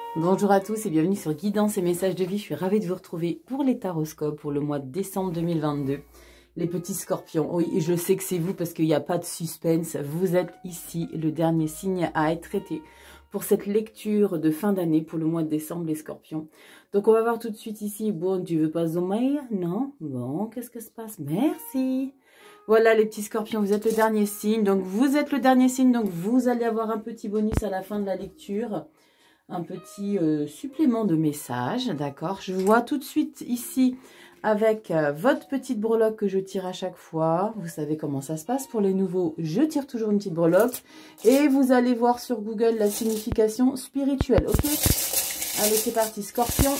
Bonjour à tous et bienvenue sur Guidance et Messages de Vie. Je suis ravie de vous retrouver pour les taroscopes pour le mois de décembre 2022. Les petits scorpions, oui, je sais que c'est vous parce qu'il n'y a pas de suspense. Vous êtes ici le dernier signe à être traité pour cette lecture de fin d'année pour le mois de décembre, les scorpions. Donc on va voir tout de suite ici. Bon, tu veux pas dormir? Non? Bon, qu'est-ce que se passe? Merci. Voilà les petits scorpions, vous êtes le dernier signe. Donc vous êtes le dernier signe, donc vous allez avoir un petit bonus à la fin de la lecture. Un petit supplément de message, d'accord? Je vois tout de suite ici avec votre petite breloque que je tire à chaque fois. Vous savez comment ça se passe. Pour les nouveaux, je tire toujours une petite breloque. Et vous allez voir sur Google la signification spirituelle, ok? Allez, c'est parti, scorpion.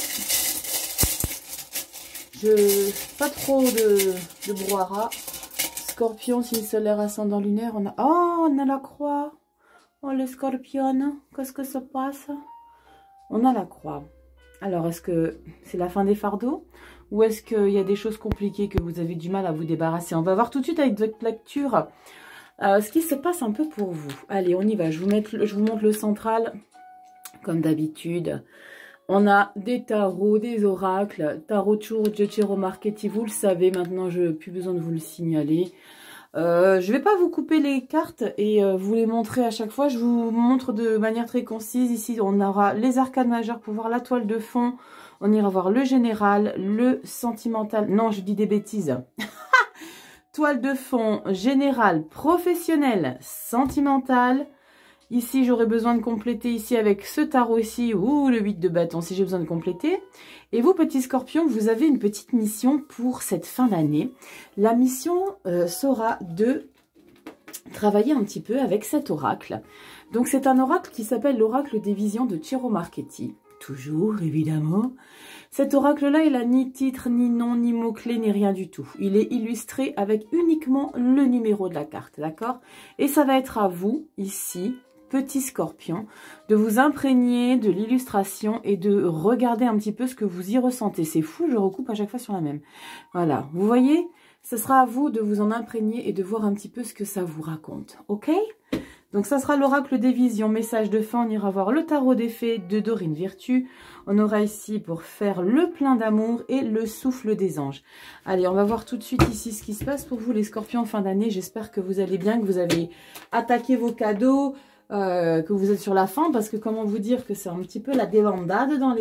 Pas trop de brouhaha. Scorpion, signe solaire, ascendant lunaire. On a la croix. Oh, les scorpions, qu'est-ce que ça passe? On a la croix. Alors, est-ce que c'est la fin des fardeaux? Ou est-ce qu'il y a des choses compliquées que vous avez du mal à vous débarrasser? On va voir tout de suite avec votre lecture ce qui se passe un peu pour vous. Allez, on y va. Je vous montre le central, comme d'habitude. On a des tarots, des oracles. Tarot Tarot Marchetti, vous le savez. Maintenant, je n'ai plus besoin de vous le signaler. Je ne vais pas vous couper les cartes et vous les montrer à chaque fois. Je vous montre de manière très concise. Ici, on aura les arcanes majeures pour voir la toile de fond. On ira voir le général, le sentimental. Non, je dis des bêtises. Toile de fond, général, professionnel, sentimental. Ici, j'aurais besoin de compléter ici avec ce tarot ici ou le 8 de bâton si j'ai besoin de compléter. Et vous, petits scorpions, vous avez une petite mission pour cette fin d'année. La mission sera de travailler un petit peu avec cet oracle. Donc, c'est un oracle qui s'appelle l'oracle des visions de Tarot Marchetti. Toujours, évidemment. Cet oracle-là, il n'a ni titre, ni nom, ni mots-clés, ni rien du tout. Il est illustré avec uniquement le numéro de la carte, d'accord? Et ça va être à vous, ici, petit scorpion, de vous imprégner de l'illustration et de regarder un petit peu ce que vous y ressentez. C'est fou, je recoupe à chaque fois sur la même. Voilà, vous voyez, ce sera à vous de vous en imprégner et de voir un petit peu ce que ça vous raconte, ok? Donc ça sera l'oracle des visions, message de fin, on ira voir le tarot des fées de Dorine Virtue. On aura ici pour faire le plein d'amour et le souffle des anges. Allez, on va voir tout de suite ici ce qui se passe pour vous les scorpions en fin d'année. J'espère que vous allez bien, que vous avez attaqué vos cadeaux, que vous êtes sur la fin, parce que comment vous dire que c'est un petit peu la débandade dans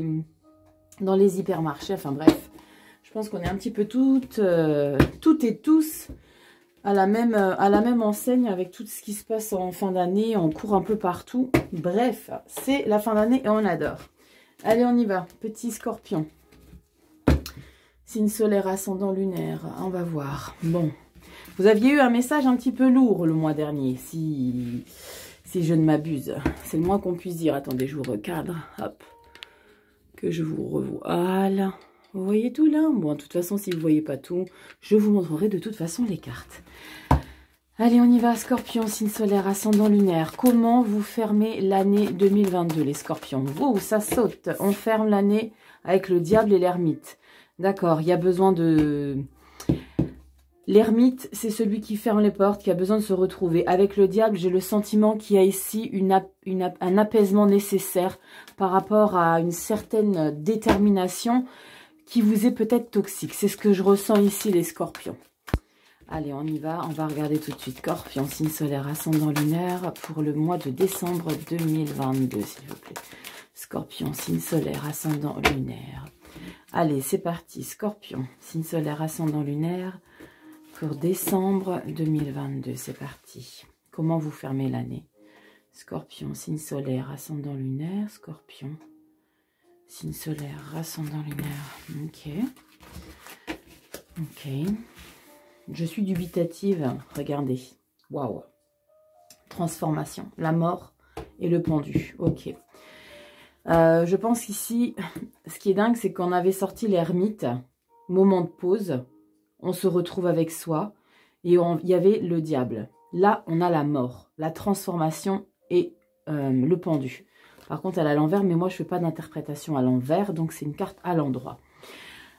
les hypermarchés. Enfin bref, je pense qu'on est un petit peu toutes et tous à la même enseigne avec tout ce qui se passe en fin d'année. On court un peu partout. Bref, c'est la fin d'année et on adore. Allez, on y va. Petit scorpion. Signe solaire, ascendant lunaire. On va voir. Bon. Vous aviez eu un message un petit peu lourd le mois dernier, si je ne m'abuse. C'est le moins qu'on puisse dire. Attendez, je vous recadre. Hop. Que je vous revoile. Vous voyez tout là? Bon, de toute façon, si vous ne voyez pas tout, je vous montrerai de toute façon les cartes. Allez, on y va, scorpion, signe solaire, ascendant lunaire. Comment vous fermez l'année 2022, les scorpions? Vous, ça saute. On ferme l'année avec le diable et l'ermite. D'accord, il y a besoin de... L'ermite, c'est celui qui ferme les portes, qui a besoin de se retrouver. Avec le diable, j'ai le sentiment qu'il y a ici un apaisement nécessaire par rapport à une certaine détermination qui vous est peut-être toxique. C'est ce que je ressens ici, les scorpions. Allez, on y va. On va regarder tout de suite. Scorpion, signe solaire, ascendant lunaire pour le mois de décembre 2022, s'il vous plaît. Scorpion, signe solaire, ascendant lunaire. Allez, c'est parti. Scorpion, signe solaire, ascendant lunaire pour décembre 2022. C'est parti. Comment vous fermez l'année? Scorpion, signe solaire, ascendant lunaire. Scorpion. Signe solaire, ascendant lunaire. Ok. Ok. Je suis dubitative. Regardez. Waouh. Transformation. La mort et le pendu. Ok. Je pense qu'ici, ce qui est dingue, c'est qu'on avait sorti l'ermite. Moment de pause. On se retrouve avec soi. Et il y avait le diable. Là, on a la mort. La transformation et le pendu. Par contre, elle est à l'envers, mais moi, je ne fais pas d'interprétation à l'envers, donc c'est une carte à l'endroit.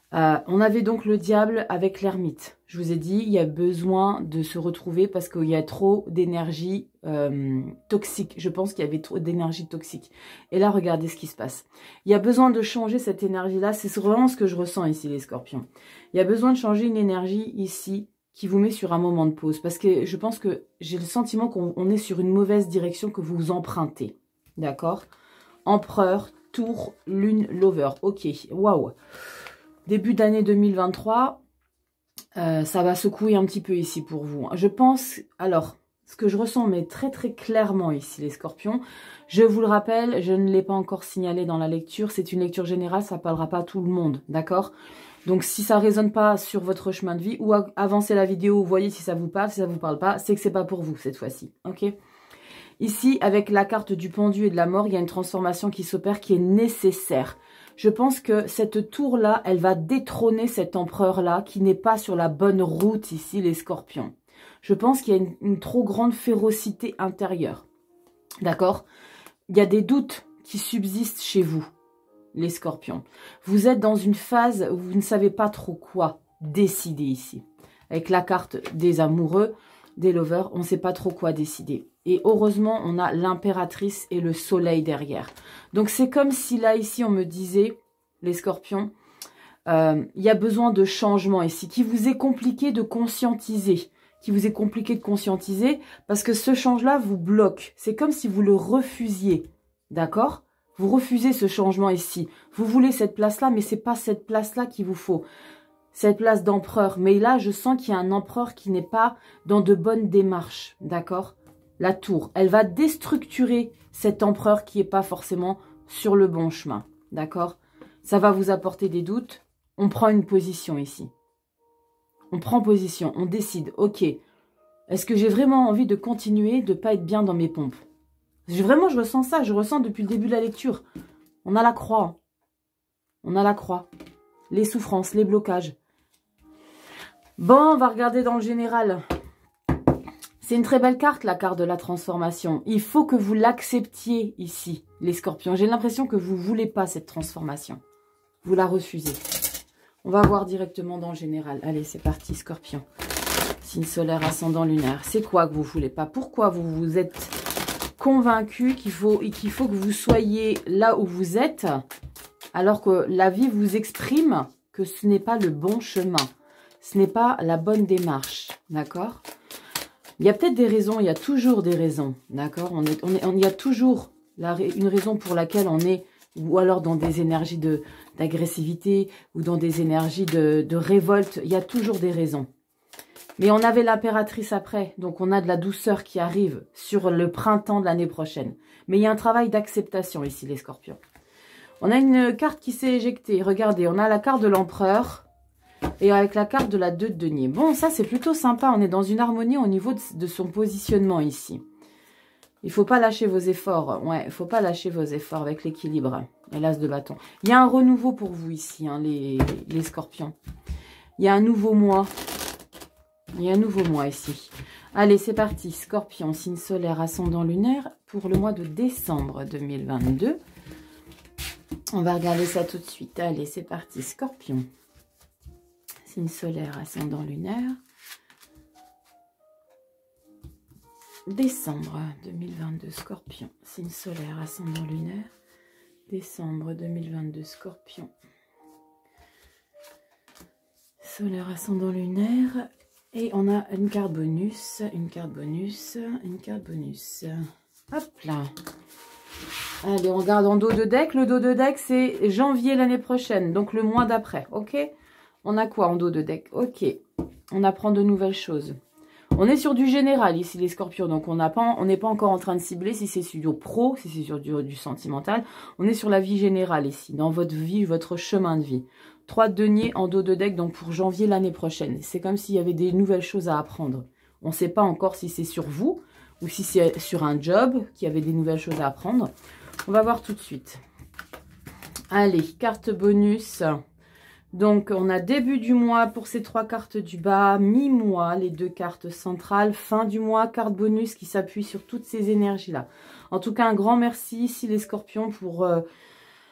On avait donc le diable avec l'ermite. Je vous ai dit, il y a besoin de se retrouver parce qu'il y a trop d'énergie toxique. Je pense qu'il y avait trop d'énergie toxique. Et là, regardez ce qui se passe. Il y a besoin de changer cette énergie-là. C'est vraiment ce que je ressens ici, les scorpions. Il y a besoin de changer une énergie ici qui vous met sur un moment de pause. Parce que je pense que j'ai le sentiment qu'on est sur une mauvaise direction que vous empruntez. D'accord? Empereur, tour, lune, lover. Ok, waouh. Début d'année 2023, ça va secouer un petit peu ici pour vous. Je pense, alors, ce que je ressens, mais très très clairement ici, les scorpions, je vous le rappelle, je ne l'ai pas encore signalé dans la lecture, c'est une lecture générale, ça ne parlera pas à tout le monde, d'accord? Donc si ça ne résonne pas sur votre chemin de vie, ou avancez la vidéo, vous voyez si ça vous parle, si ça ne vous parle pas, c'est que c'est pas pour vous cette fois-ci, ok? Ici, avec la carte du pendu et de la mort, il y a une transformation qui s'opère qui est nécessaire. Je pense que cette tour-là, elle va détrôner cet empereur-là qui n'est pas sur la bonne route ici, les scorpions. Je pense qu'il y a une trop grande férocité intérieure. D'accord? Il y a des doutes qui subsistent chez vous, les scorpions. Vous êtes dans une phase où vous ne savez pas trop quoi décider ici. Avec la carte des amoureux, des lovers, on ne sait pas trop quoi décider. Et heureusement, on a l'impératrice et le soleil derrière. Donc, c'est comme si là, ici, on me disait, les scorpions, il y a besoin de changement ici, qui vous est compliqué de conscientiser. Parce que ce change-là vous bloque. C'est comme si vous le refusiez. D'accord? Vous refusez ce changement ici. Vous voulez cette place-là, mais c'est pas cette place-là qu'il vous faut. Cette place d'empereur. Mais là, je sens qu'il y a un empereur qui n'est pas dans de bonnes démarches. D'accord? La tour, elle va déstructurer cet empereur qui n'est pas forcément sur le bon chemin. D'accord? Ça va vous apporter des doutes. On prend une position ici. On prend position, on décide. Ok, est-ce que j'ai vraiment envie de continuer de ne pas être bien dans mes pompes? Vraiment, je ressens ça. Je ressens depuis le début de la lecture. On a la croix. On a la croix. Les souffrances, les blocages. Bon, on va regarder dans le général. C'est une très belle carte, la carte de la transformation. Il faut que vous l'acceptiez ici, les scorpions. J'ai l'impression que vous ne voulez pas cette transformation. Vous la refusez. On va voir directement dans le général. Allez, c'est parti, scorpion. Signe solaire, ascendant lunaire. C'est quoi que vous ne voulez pas? Pourquoi vous vous êtes convaincu qu'il faut que vous soyez là où vous êtes, alors que la vie vous exprime que ce n'est pas le bon chemin. Ce n'est pas la bonne démarche. D'accord? Il y a peut-être des raisons, il y a toujours des raisons, d'accord? Il y a toujours une raison pour laquelle on est, ou alors dans des énergies d'agressivité, ou dans des énergies de révolte, il y a toujours des raisons. Mais on avait l'impératrice après, donc on a de la douceur qui arrive sur le printemps de l'année prochaine. Mais il y a un travail d'acceptation ici, les scorpions. On a une carte qui s'est éjectée, regardez, on a la carte de l'empereur, et avec la carte de la 2 de denier. Bon, ça, c'est plutôt sympa. On est dans une harmonie au niveau de son positionnement ici. Il ne faut pas lâcher vos efforts. Ouais, il ne faut pas lâcher vos efforts avec l'équilibre. Et l'as de bâton. Il y a un renouveau pour vous ici, hein, les scorpions. Il y a un nouveau mois. Il y a un nouveau mois ici. Allez, c'est parti. Scorpion, signe solaire, ascendant lunaire pour le mois de décembre 2022. On va regarder ça tout de suite. Allez, c'est parti. Scorpion. Signe solaire, ascendant lunaire. Décembre 2022, Scorpion. Signe solaire, ascendant lunaire. Décembre 2022, Scorpion. Solaire, ascendant lunaire. Et on a une carte bonus, une carte bonus, une carte bonus. Hop là. Allez, on regarde en dos de deck. Le dos de deck, c'est janvier l'année prochaine, donc le mois d'après, ok? On a quoi en dos de deck? Ok, on apprend de nouvelles choses. On est sur du général ici, les scorpions. Donc, on n'est pas encore en train de cibler si c'est sur du pro, si c'est sur du sentimental. On est sur la vie générale ici, dans votre vie, votre chemin de vie. 3 de denier en dos de deck, donc pour janvier l'année prochaine. C'est comme s'il y avait des nouvelles choses à apprendre. On ne sait pas encore si c'est sur vous ou si c'est sur un job qu'il y avait des nouvelles choses à apprendre. On va voir tout de suite. Allez, carte bonus. Donc, on a début du mois pour ces 3 cartes du bas, mi-mois, les 2 cartes centrales, fin du mois, carte bonus qui s'appuie sur toutes ces énergies-là. En tout cas, un grand merci ici les scorpions pour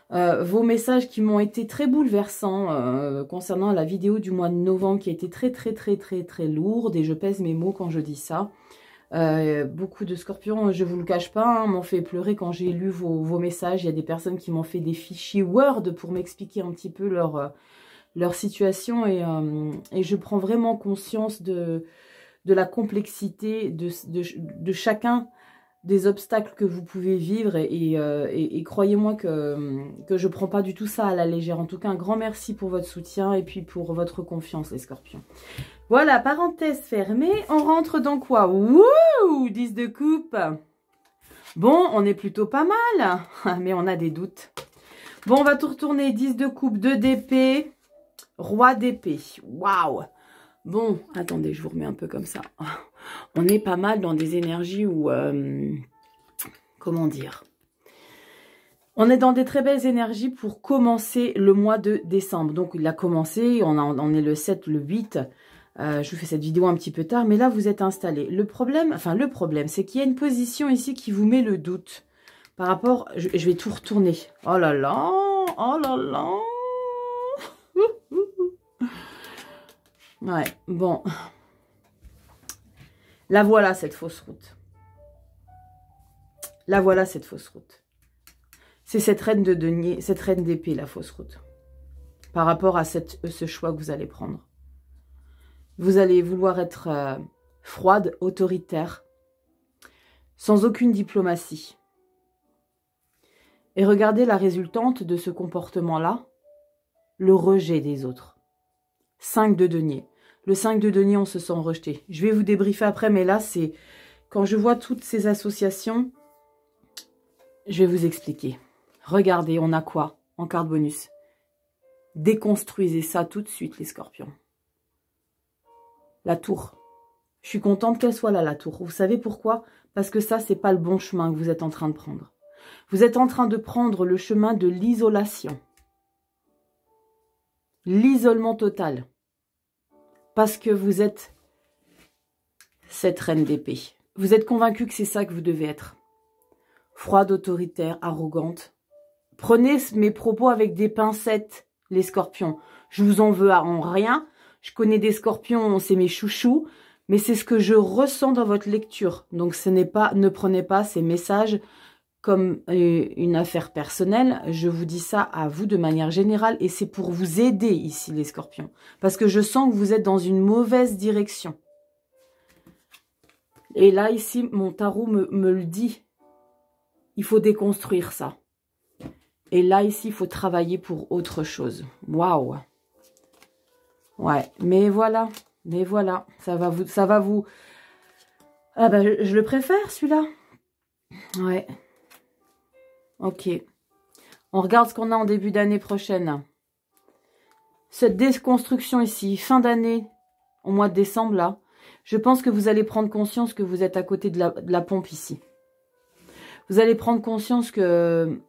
Vos messages qui m'ont été très bouleversants concernant la vidéo du mois de novembre qui a été très lourde, et je pèse mes mots quand je dis ça. Beaucoup de scorpions, je vous le cache pas, m'ont fait pleurer quand j'ai lu vos messages. Il y a des personnes qui m'ont fait des fichiers Word pour m'expliquer un petit peu leur situation, et je prends vraiment conscience de la complexité de chacun des obstacles que vous pouvez vivre, et croyez-moi que je prends pas du tout ça à la légère. En tout cas, un grand merci pour votre soutien et puis pour votre confiance, les scorpions. Voilà, parenthèse fermée. On rentre dans quoi? Wouh, 10 de coupe. Bon, on est plutôt pas mal, mais on a des doutes. Bon, on va tout retourner. 10 de coupe, 2 d'épée, roi d'épée. Waouh. Bon, attendez, je vous remets un peu comme ça. On est pas mal dans des énergies où... comment dire? On est dans des très belles énergies pour commencer le mois de décembre. Donc, il a commencé, on est le 7, le 8. Je vous fais cette vidéo un petit peu tard, mais là, vous êtes installés. Le problème, c'est qu'il y a une position ici qui vous met le doute. Par rapport... Je vais tout retourner. Oh là là. Oh là là. Ouais, bon. La voilà, cette fausse route. La voilà, cette fausse route. C'est cette reine de denier, cette reine d'épée, la fausse route. Par rapport à ce choix que vous allez prendre. Vous allez vouloir être froide, autoritaire, sans aucune diplomatie. Et regardez la résultante de ce comportement-là, le rejet des autres. 5 de denier. Le 5 de denier, on se sent rejeté. Je vais vous débriefer après, mais là, c'est... Quand je vois toutes ces associations, je vais vous expliquer. Regardez, on a quoi en carte bonus? Déconstruisez ça tout de suite, les scorpions. La tour. Je suis contente qu'elle soit là, la tour. Vous savez pourquoi? Parce que ça, c'est pas le bon chemin que vous êtes en train de prendre. Vous êtes en train de prendre le chemin de l'isolation. L'isolement total. Parce que vous êtes cette reine d'épée. Vous êtes convaincu que c'est ça que vous devez être. Froide, autoritaire, arrogante. Prenez mes propos avec des pincettes, les scorpions. Je vous en veux en rien. Je connais des scorpions, c'est mes chouchous. Mais c'est ce que je ressens dans votre lecture. Donc ne prenez pas ces messages comme une affaire personnelle. Je vous dis ça à vous de manière générale, et c'est pour vous aider ici, les scorpions. Parce que je sens que vous êtes dans une mauvaise direction. Et là, ici, mon tarot me le dit. Il faut déconstruire ça. Et là, ici, il faut travailler pour autre chose. Waouh. Ouais, mais voilà. Mais voilà. Ça va vous... Ah ben, je le préfère, celui-là. Ouais. Ok. On regarde ce qu'on a en début d'année prochaine. Cette déconstruction ici, fin d'année, au mois de décembre, là, je pense que vous allez prendre conscience que vous êtes à côté de la pompe ici. Vous allez prendre conscience que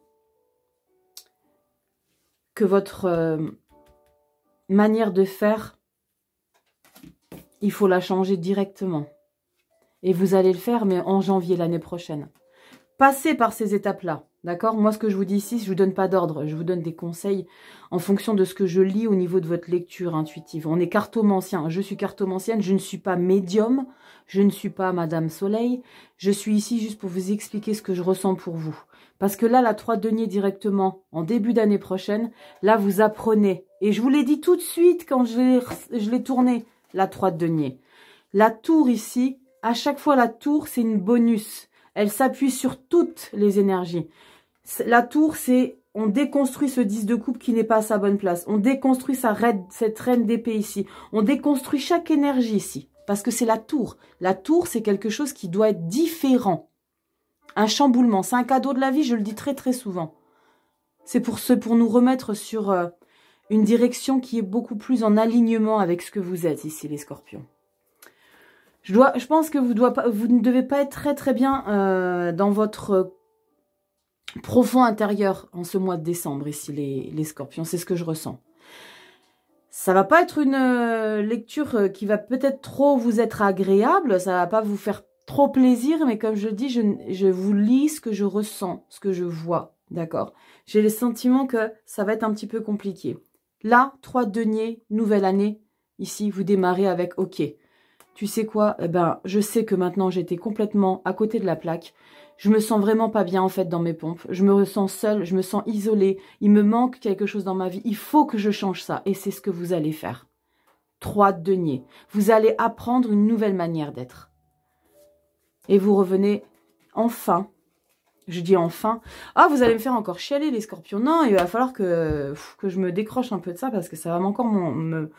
votre manière de faire, il faut la changer directement. Et vous allez le faire, mais en janvier l'année prochaine. Passez par ces étapes-là, d'accord? Moi, ce que je vous dis ici, je ne vous donne pas d'ordre. Je vous donne des conseils en fonction de ce que je lis au niveau de votre lecture intuitive. On est cartomancien. Je suis cartomancienne. Je ne suis pas médium. Je ne suis pas Madame Soleil. Je suis ici juste pour vous expliquer ce que je ressens pour vous. Parce que là, la 3 de denier directement, en début d'année prochaine, là, vous apprenez. Et je vous l'ai dit tout de suite quand je l'ai tourné, la 3 de denier. La tour ici, à chaque fois, la tour, c'est une bonus. Elle s'appuie sur toutes les énergies. La tour, c'est... On déconstruit ce 10 de coupe qui n'est pas à sa bonne place. On déconstruit cette reine d'épée ici. On déconstruit chaque énergie ici. Parce que c'est la tour. La tour, c'est quelque chose qui doit être différent. Un chamboulement. C'est un cadeau de la vie, je le dis très très souvent. C'est pour nous remettre sur une direction qui est beaucoup plus en alignement avec ce que vous êtes ici, les scorpions. Je pense que vous ne devez pas être très très bien dans votre profond intérieur en ce mois de décembre ici, les scorpions. C'est ce que je ressens. Ça va pas être une lecture qui va peut-être trop vous être agréable. Ça va pas vous faire trop plaisir, mais comme je le dis, je vous lis ce que je ressens, ce que je vois, d'accord? J'ai le sentiment que ça va être un petit peu compliqué. Là, 3 deniers, nouvelle année, ici, vous démarrez avec « Ok, tu sais quoi, eh ben, je sais que maintenant j'étais complètement à côté de la plaque. Je me sens vraiment pas bien en fait dans mes pompes. Je me ressens seule, je me sens isolée. Il me manque quelque chose dans ma vie. Il faut que je change ça. » Et c'est ce que vous allez faire. 3 deniers. Vous allez apprendre une nouvelle manière d'être. Et vous revenez enfin. Je dis enfin. Ah, vous allez me faire encore chialer les scorpions. Non, il va falloir que je me décroche un peu de ça parce que ça va encore me...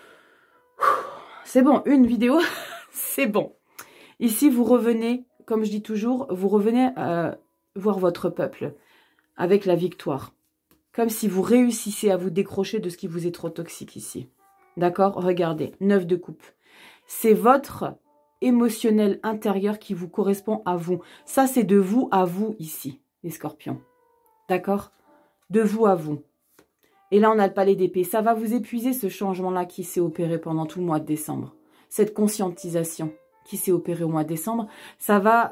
C'est bon, une vidéo, c'est bon. Ici, vous revenez, comme je dis toujours, vous revenez voir votre peuple avec la victoire. Comme si vous réussissez à vous décrocher de ce qui vous est trop toxique ici. D'accord? Regardez, 9 de coupe. C'est votre émotionnel intérieur qui vous correspond à vous. Ça, c'est de vous à vous ici, les scorpions. D'accord? De vous à vous. Et là, on a le palais d'épée. Ça va vous épuiser, ce changement-là qui s'est opéré pendant tout le mois de décembre. Cette conscientisation qui s'est opérée au mois de décembre. Ça va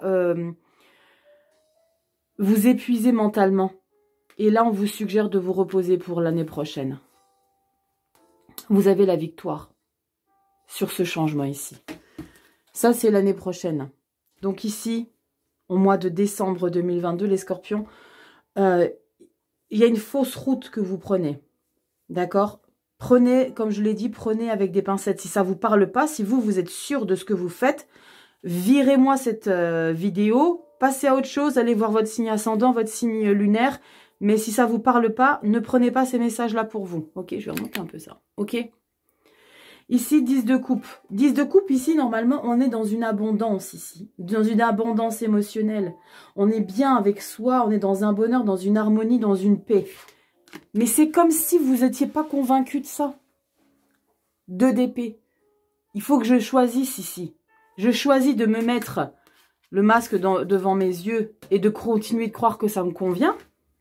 vous épuiser mentalement. Et là, on vous suggère de vous reposer pour l'année prochaine. Vous avez la victoire sur ce changement ici. Ça, c'est l'année prochaine. Donc ici, au mois de décembre 2022, les scorpions, il y a une fausse route que vous prenez. D'accord? Prenez, comme je l'ai dit, prenez avec des pincettes. Si ça ne vous parle pas, si vous êtes sûr de ce que vous faites, virez-moi cette vidéo, passez à autre chose, allez voir votre signe ascendant, votre signe lunaire. Mais si ça ne vous parle pas, ne prenez pas ces messages-là pour vous. Ok, je vais remonter un peu ça. Ok? Ici, 10 de coupe. 10 de coupe, ici, normalement, on est dans une abondance, ici. Dans une abondance émotionnelle. On est bien avec soi, on est dans un bonheur, dans une harmonie, dans une paix. Mais c'est comme si vous n'étiez pas convaincu de ça. 2 d'épée. Il faut que je choisisse ici. Je choisis de me mettre le masque devant mes yeux et de continuer de croire que ça me convient.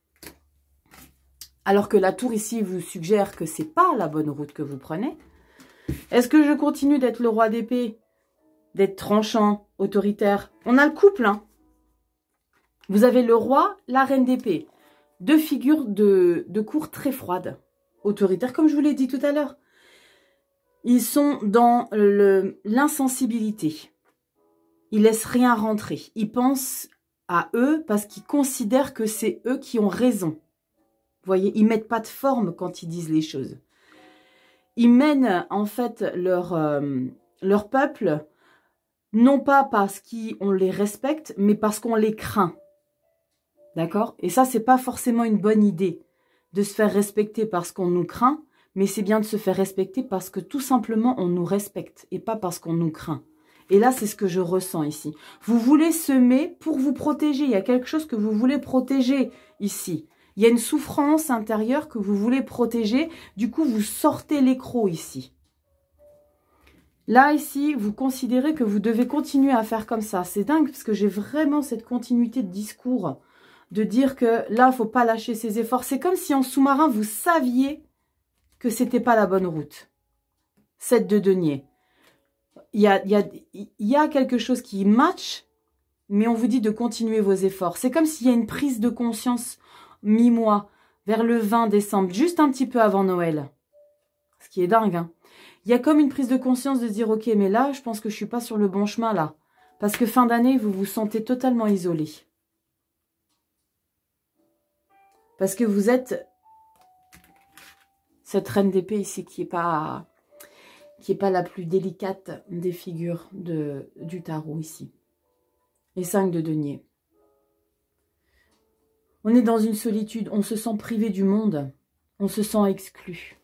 Alors que la tour ici vous suggère que c'est pas la bonne route que vous prenez. Est-ce que je continue d'être le roi d'épée, d'être tranchant, autoritaire? On a le couple, hein. Vous avez le roi, la reine d'épée. 2 figures de cour très froides, autoritaires, comme je vous l'ai dit tout à l'heure. Ils sont dans l'insensibilité. Ils laissent rien rentrer. Ils pensent à eux parce qu'ils considèrent que c'est eux qui ont raison. Vous voyez, ils mettent pas de forme quand ils disent les choses. Ils mènent en fait leur peuple, non pas parce qu'on les respecte, mais parce qu'on les craint. D'accord? Et ça, c'est pas forcément une bonne idée de se faire respecter parce qu'on nous craint, mais c'est bien de se faire respecter parce que tout simplement on nous respecte et pas parce qu'on nous craint. Et là, c'est ce que je ressens ici. Vous voulez semer pour vous protéger. Il y a quelque chose que vous voulez protéger ici. Il y a une souffrance intérieure que vous voulez protéger. Du coup, vous sortez l'écrou ici. Là, ici, vous considérez que vous devez continuer à faire comme ça. C'est dingue parce que j'ai vraiment cette continuité de discours. De dire que là, il ne faut pas lâcher ses efforts. C'est comme si en sous-marin, vous saviez que ce n'était pas la bonne route. 7 de denier. Il y a quelque chose qui match, mais on vous dit de continuer vos efforts. C'est comme s'il y a une prise de conscience mi-mois, vers le 20 décembre, juste un petit peu avant Noël. Ce qui est dingue, hein. Il y a comme une prise de conscience de dire, ok, mais là, je pense que je ne suis pas sur le bon chemin, là. Parce que fin d'année, vous vous sentez totalement isolé. Parce que vous êtes cette reine d'épée ici qui n'est pas la plus délicate des figures du tarot ici. Et 5 de denier. On est dans une solitude, on se sent privé du monde, on se sent exclu.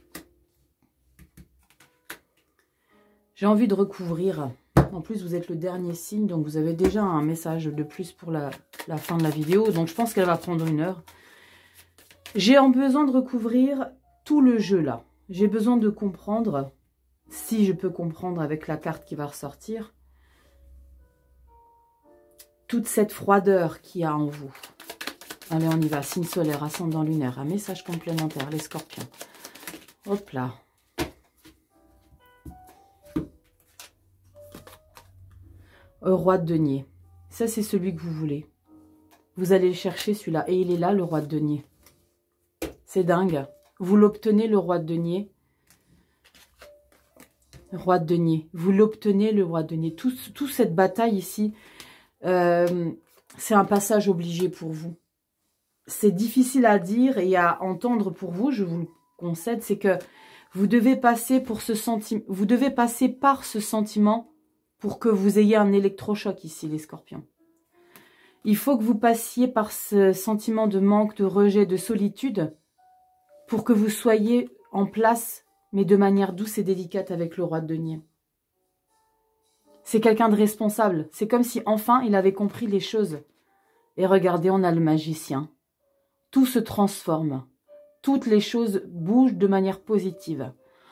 J'ai envie de recouvrir. En plus, vous êtes le dernier signe, donc vous avez déjà un message de plus pour la fin de la vidéo. Donc, je pense qu'elle va prendre 1 heure. J'ai besoin de recouvrir tout le jeu là. J'ai besoin de comprendre, si je peux comprendre avec la carte qui va ressortir, toute cette froideur qu'il y a en vous. Allez, on y va. Signe solaire, ascendant lunaire, un message complémentaire, les scorpions. Hop là. Roi de denier. Ça, c'est celui que vous voulez. Vous allez le chercher, celui-là. Et il est là, le roi de denier. C'est dingue. Vous l'obtenez, le roi de denier. Roi de denier. Vous l'obtenez, le roi de denier. Toute cette bataille ici, c'est un passage obligé pour vous. C'est difficile à dire et à entendre pour vous, je vous le concède, c'est que vous devez passer pour ce sentiment, vous devez passer par ce sentiment pour que vous ayez un électrochoc ici, les scorpions. Il faut que vous passiez par ce sentiment de manque, de rejet, de solitude pour que vous soyez en place, mais de manière douce et délicate avec le roi de denier. C'est quelqu'un de responsable. C'est comme si enfin il avait compris les choses. Et regardez, on a le magicien. Tout se transforme. Toutes les choses bougent de manière positive.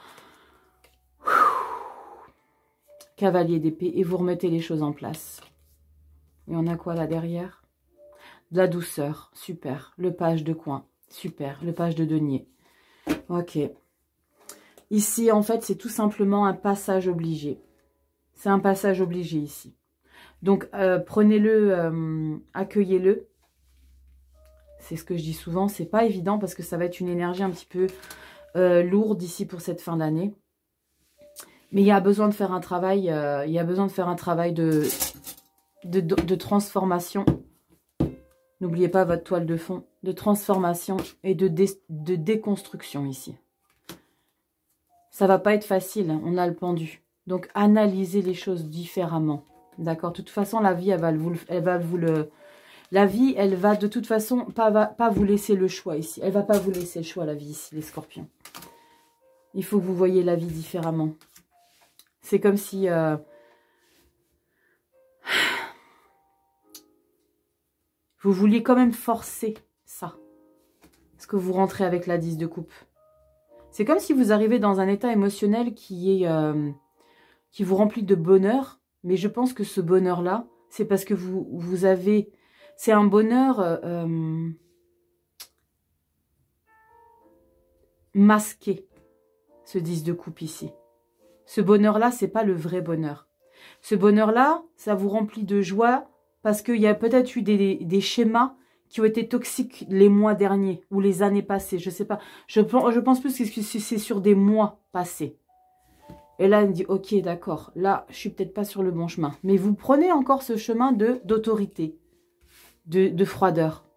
Cavalier d'épée. Et vous remettez les choses en place. Et on a quoi là derrière? De la douceur. Super. Le page de coin. Super. Le page de denier. Ok. Ici, en fait, c'est tout simplement un passage obligé. C'est un passage obligé ici. Donc, prenez-le, accueillez-le. C'est ce que je dis souvent. C'est pas évident parce que ça va être une énergie un petit peu lourde ici pour cette fin d'année. Mais il y a besoin de faire un travail. Il y a besoin de faire un travail de transformation. N'oubliez pas votre toile de fond. De transformation et de déconstruction ici. Ça va pas être facile. On a le pendu. Donc, analysez les choses différemment. D'accord? De toute façon, la vie, la vie, elle va de toute façon pas vous laisser le choix ici. Elle va pas vous laisser le choix, la vie ici, les scorpions. Il faut que vous voyez la vie différemment. C'est comme si... vous vouliez quand même forcer ça. Parce que vous rentrez avec la 10 de coupe. C'est comme si vous arrivez dans un état émotionnel qui vous remplit de bonheur. Mais je pense que ce bonheur-là, c'est parce que vous avez... C'est un bonheur masqué, ce 10 de coupe ici. Ce bonheur-là, c'est pas le vrai bonheur. Ce bonheur-là, ça vous remplit de joie parce qu'il y a peut-être eu des schémas qui ont été toxiques les mois derniers ou les années passées. Je sais pas. Je pense plus que c'est sur des mois passés. Et là, elle me dit, ok, d'accord, là, je suis peut-être pas sur le bon chemin. Mais vous prenez encore ce chemin d'autorité, de froideur.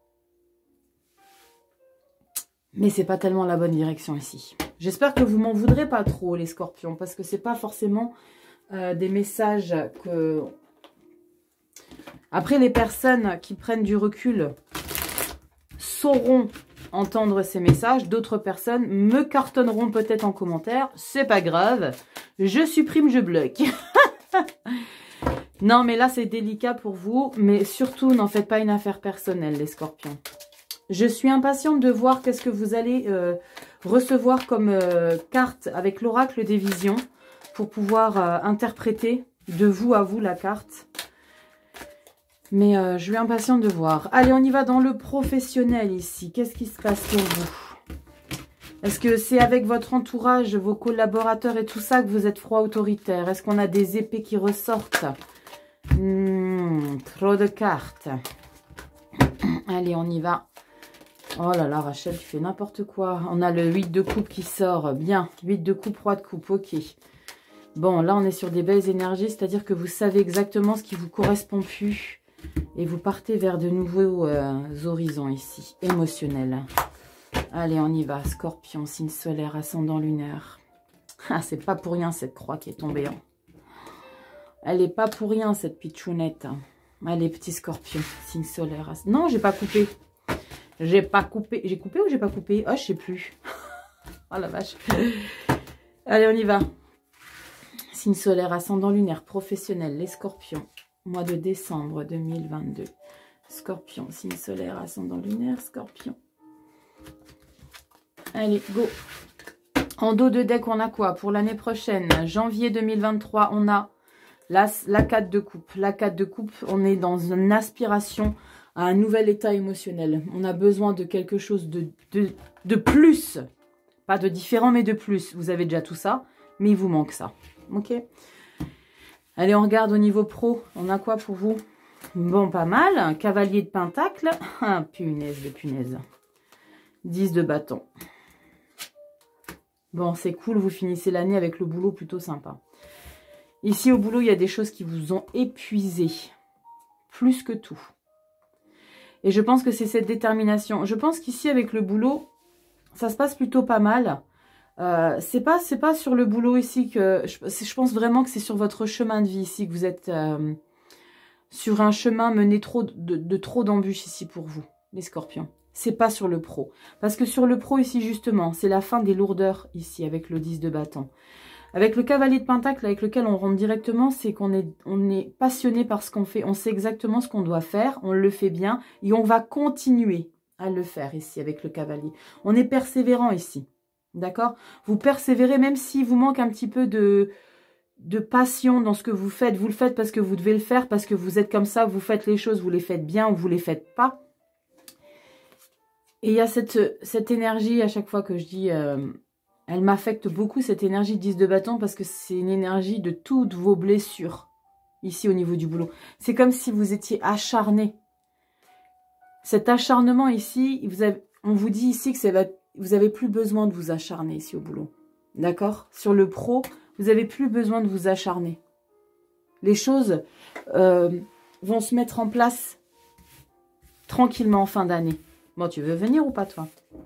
Mais c'est pas tellement la bonne direction ici. J'espère que vous m'en voudrez pas trop, les scorpions, parce que c'est pas forcément des messages que... Après, les personnes qui prennent du recul sauront entendre ces messages. D'autres personnes me cartonneront peut-être en commentaire. C'est pas grave. Je supprime, je bloque. Non, mais là, c'est délicat pour vous. Mais surtout, n'en faites pas une affaire personnelle, les scorpions. Je suis impatiente de voir qu'est-ce que vous allez recevoir comme carte avec l'oracle des visions pour pouvoir interpréter de vous à vous la carte. Mais je suis impatiente de voir. Allez, on y va dans le professionnel ici. Qu'est-ce qui se passe pour vous? Est-ce que c'est avec votre entourage, vos collaborateurs et tout ça que vous êtes froid autoritaire? Est-ce qu'on a des épées qui ressortent? Trop de cartes. Allez, on y va. Oh là là, Rachel, tu fais n'importe quoi. On a le 8 de coupe qui sort. Bien, 8 de coupe, roi de coupe, ok. Bon, là, on est sur des belles énergies, c'est-à-dire que vous savez exactement ce qui vous correspond plus. Et vous partez vers de nouveaux horizons ici, émotionnels. Allez, on y va. Scorpion, signe solaire, ascendant lunaire. Ah, c'est pas pour rien cette croix qui est tombée. Hein. Elle est pas pour rien cette pitchounette. Allez, petit scorpion, signe solaire. Non, j'ai pas coupé. J'ai pas coupé. J'ai coupé ou j'ai pas coupé? Oh, je sais plus. Oh la vache. Allez, on y va. Signe solaire, ascendant lunaire, professionnel, les scorpions. Mois de décembre 2022. Scorpion, signe solaire, ascendant lunaire, scorpion. Allez, go. En dos de deck, on a quoi pour l'année prochaine? Janvier 2023, on a la 4 de coupe. La 4 de coupe, on est dans une aspiration à un nouvel état émotionnel. On a besoin de quelque chose de plus. Pas de différent, mais de plus. Vous avez déjà tout ça, mais il vous manque ça. Ok? Allez, on regarde au niveau pro. On a quoi pour vous? Bon, pas mal. Cavalier de pentacle. Ah, punaise de punaise. 10 de bâton. Bon, c'est cool. Vous finissez l'année avec le boulot plutôt sympa. Ici, au boulot, il y a des choses qui vous ont épuisé. Plus que tout. Et je pense que c'est cette détermination. Je pense qu'ici, avec le boulot, ça se passe plutôt pas mal. C'est pas sur le boulot ici que... Je pense vraiment que c'est sur votre chemin de vie ici que vous êtes sur un chemin mené trop d'embûches ici pour vous, les scorpions. C'est pas sur le pro. Parce que sur le pro ici, justement, c'est la fin des lourdeurs ici avec le 10 de bâton. Avec le cavalier de pentacle avec lequel on rentre directement, c'est qu'on est passionné par ce qu'on fait. On sait exactement ce qu'on doit faire, on le fait bien et on va continuer à le faire ici avec le cavalier. On est persévérant ici, d'accord? Vous persévérez même s'il vous manque un petit peu de passion dans ce que vous faites. Vous le faites parce que vous devez le faire, parce que vous êtes comme ça, vous faites les choses, vous les faites bien ou vous les faites pas. Et il y a cette énergie à chaque fois que je dis... elle m'affecte beaucoup, cette énergie de 10 de bâton, parce que c'est une énergie de toutes vos blessures, ici au niveau du boulot. C'est comme si vous étiez acharné. Cet acharnement ici, on vous dit ici que vous n'avez plus besoin de vous acharner ici au boulot. D'accord? Sur le pro, vous n'avez plus besoin de vous acharner. Les choses vont se mettre en place tranquillement en fin d'année. Bon, tu veux venir ou pas, toi?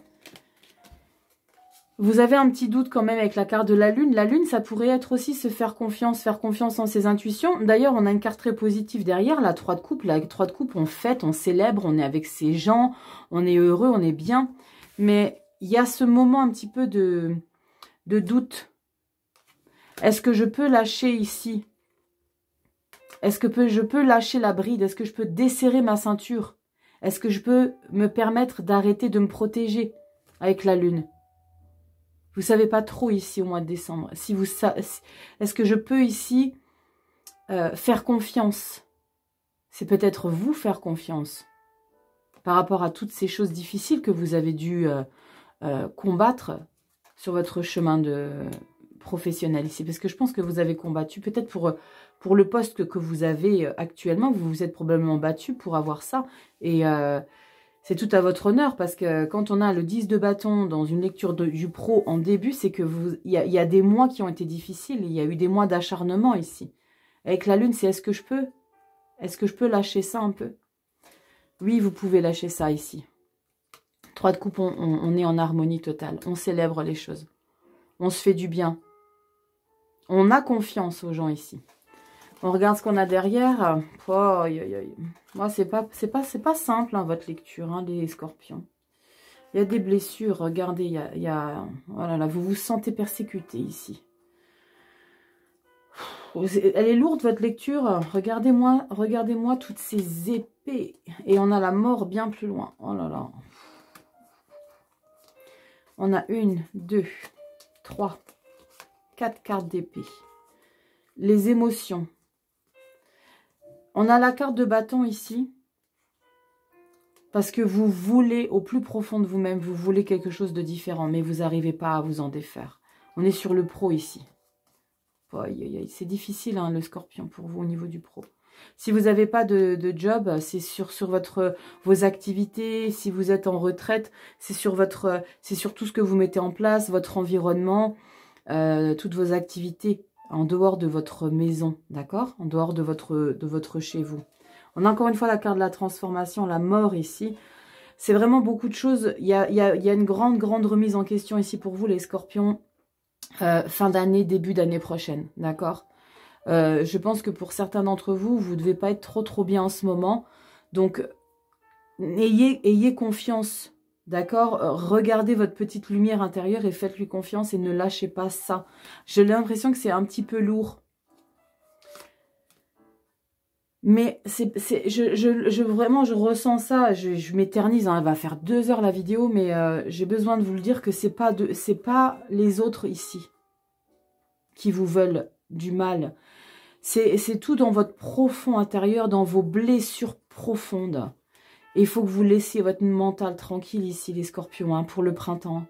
Vous avez un petit doute quand même avec la carte de la lune. La lune, ça pourrait être aussi se faire confiance en ses intuitions. D'ailleurs, on a une carte très positive derrière, la 3 de coupe. La 3 de coupe, on fête, on célèbre, on est avec ses gens, on est heureux, on est bien. Mais il y a ce moment un petit peu de doute. Est-ce que je peux lâcher ici? Est-ce que je peux lâcher la bride? Est-ce que je peux desserrer ma ceinture? Est-ce que je peux me permettre d'arrêter de me protéger avec la lune? Vous ne savez pas trop ici au mois de décembre. Est-ce que je peux ici faire confiance? C'est peut-être vous faire confiance par rapport à toutes ces choses difficiles que vous avez dû combattre sur votre chemin de professionnel ici. Parce que je pense que vous avez combattu. Peut-être pour le poste que vous avez actuellement, vous vous êtes probablement battu pour avoir ça. Et... c'est tout à votre honneur parce que quand on a le 10 de bâton dans une lecture du pro en début, c'est que il y a des mois qui ont été difficiles. Il y a eu des mois d'acharnement ici. Avec la lune, c'est est-ce que je peux lâcher ça un peu? Oui, vous pouvez lâcher ça ici. 3 de coupe, on est en harmonie totale. On célèbre les choses. On se fait du bien. On a confiance aux gens ici. On regarde ce qu'on a derrière. Oh, moi, c'est pas simple, hein, votre lecture, hein, les scorpions. Il y a des blessures. Regardez, oh là là, vous vous sentez persécuté ici. Elle est lourde, votre lecture. Regardez-moi toutes ces épées. Et on a la mort bien plus loin. Oh là là. On a 1, 2, 3, 4 cartes d'épée. Les émotions. On a la carte de bâton ici. Parce que vous voulez, au plus profond de vous-même, vous voulez quelque chose de différent. Mais vous n'arrivez pas à vous en défaire. On est sur le pro ici. C'est difficile, hein, le scorpion, pour vous au niveau du pro. Si vous n'avez pas de job, c'est sur vos activités. Si vous êtes en retraite, c'est sur tout ce que vous mettez en place, votre environnement, toutes vos activités. En dehors de votre maison, d'accord? En dehors de votre chez vous. On a encore une fois la carte de la transformation, la mort ici. C'est vraiment beaucoup de choses. Il y a une grande remise en question ici pour vous, les scorpions. Fin d'année, début d'année prochaine, d'accord? Je pense que pour certains d'entre vous, vous ne devez pas être trop bien en ce moment. Donc, ayez confiance. D'accord? Regardez votre petite lumière intérieure et faites-lui confiance et ne lâchez pas ça. J'ai l'impression que c'est un petit peu lourd. Mais vraiment, je ressens ça. Je m'éternise. Hein. Elle va faire 2 heures la vidéo, mais j'ai besoin de vous le dire que c'est pas les autres ici qui vous veulent du mal. C'est tout dans votre profond intérieur, dans vos blessures profondes. Et il faut que vous laissiez votre mental tranquille ici, les scorpions, hein, pour le printemps.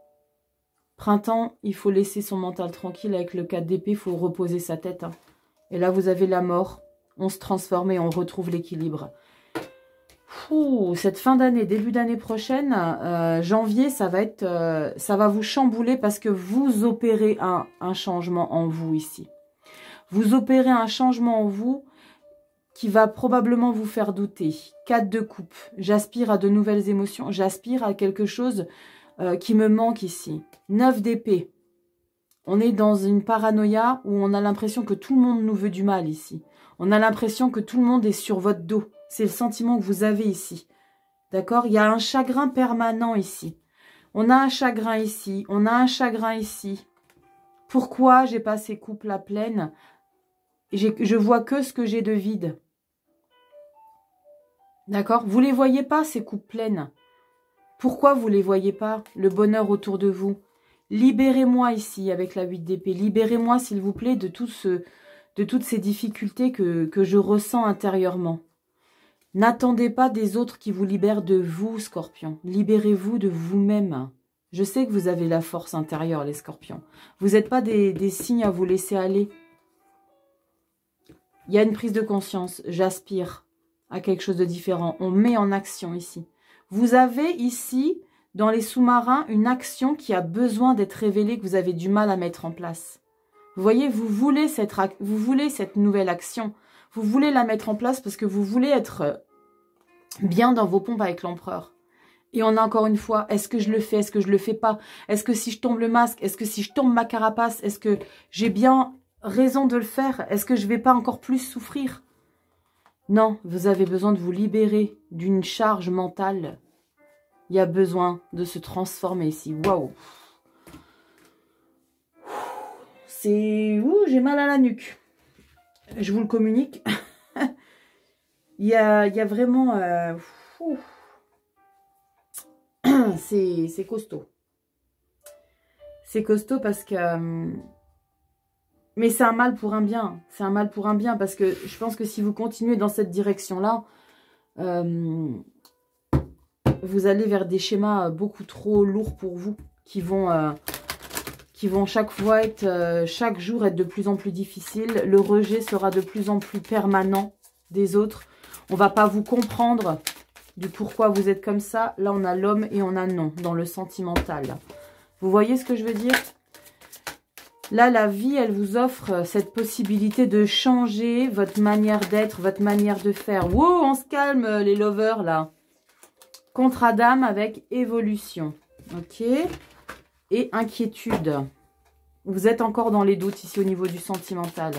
Printemps, il faut laisser son mental tranquille. Avec le 4 d'épée, il faut reposer sa tête. Hein. Et là, vous avez la mort. On se transforme et on retrouve l'équilibre. Cette fin d'année, début d'année prochaine, janvier, ça va vous chambouler parce que vous opérez un changement en vous ici. Vous opérez un changement en vous qui va probablement vous faire douter. 4 de coupe. J'aspire à de nouvelles émotions. J'aspire à quelque chose qui me manque ici. 9 d'épée. On est dans une paranoïa où on a l'impression que tout le monde nous veut du mal ici. On a l'impression que tout le monde est sur votre dos. C'est le sentiment que vous avez ici. D'accord? Il y a un chagrin permanent ici. On a un chagrin ici. On a un chagrin ici. Pourquoi j'ai pas ces coupes-là pleines? Je vois que ce que j'ai de vide. D'accord? Vous les voyez pas, ces coupes pleines. Pourquoi vous les voyez pas? Le bonheur autour de vous. Libérez-moi ici avec la 8 d'épée. Libérez-moi, s'il vous plaît, de toutes ces difficultés que je ressens intérieurement. N'attendez pas des autres qui vous libèrent de vous, Scorpion. Libérez-vous de vous-même. Je sais que vous avez la force intérieure, les Scorpions. Vous n'êtes pas des signes à vous laisser aller. Il y a une prise de conscience. J'aspire à quelque chose de différent. On met en action ici. Vous avez ici, dans les sous-marins, une action qui a besoin d'être révélée, que vous avez du mal à mettre en place. Vous voyez, vous voulez cette nouvelle action. Vous voulez la mettre en place parce que vous voulez être bien dans vos pompes avec l'empereur. Et on a encore une fois, est-ce que je le fais? Est-ce que je le fais pas? Est-ce que si je tombe le masque? Est-ce que si je tombe ma carapace? Est-ce que j'ai bien raison de le faire? Est-ce que je vais pas encore plus souffrir? Non, vous avez besoin de vous libérer d'une charge mentale. Il y a besoin de se transformer ici. Waouh! J'ai mal à la nuque. Je vous le communique. il y a vraiment... c'est costaud. C'est costaud parce que... mais c'est un mal pour un bien. C'est un mal pour un bien parce que je pense que si vous continuez dans cette direction-là, vous allez vers des schémas beaucoup trop lourds pour vous qui vont chaque jour être de plus en plus difficiles. Le rejet sera de plus en plus permanent des autres. On va pas vous comprendre du pourquoi vous êtes comme ça. Là, on a l'homme et on a non dans le sentimental. Vous voyez ce que je veux dire? Là, la vie, elle vous offre cette possibilité de changer votre manière d'être, votre manière de faire. Wow, on se calme, les lovers, là. Contre Adam avec évolution. Ok. Et inquiétude. Vous êtes encore dans les doutes ici au niveau du sentimental.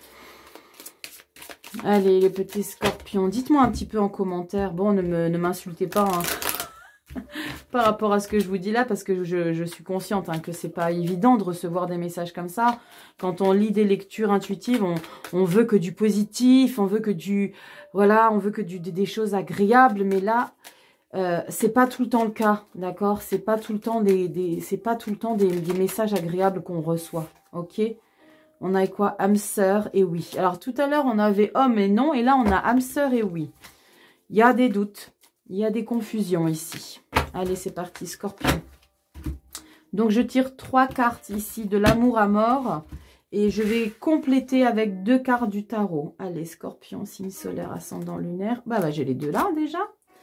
Allez, les petits scorpions. Dites-moi un petit peu en commentaire. Bon, ne m'insultez pas par rapport à ce que je vous dis là, parce que je suis consciente que c'est pas évident de recevoir des messages comme ça. Quand on lit des lectures intuitives, on veut que du positif, on veut que on veut que des choses agréables, mais là... c'est pas tout le temps le cas, d'accord? C'est pas tout le temps des messages agréables qu'on reçoit, ok? On a quoi? Âme sœur et oui. Alors tout à l'heure on avait homme et non, et là on a âme sœur et oui. Il y a des doutes, il y a des confusions ici. Allez, c'est parti, Scorpion. Donc je tire 3 cartes ici de l'amour à mort et je vais compléter avec 2 cartes du tarot. Allez, Scorpion, signe solaire, ascendant lunaire. Bah j'ai les deux là déjà.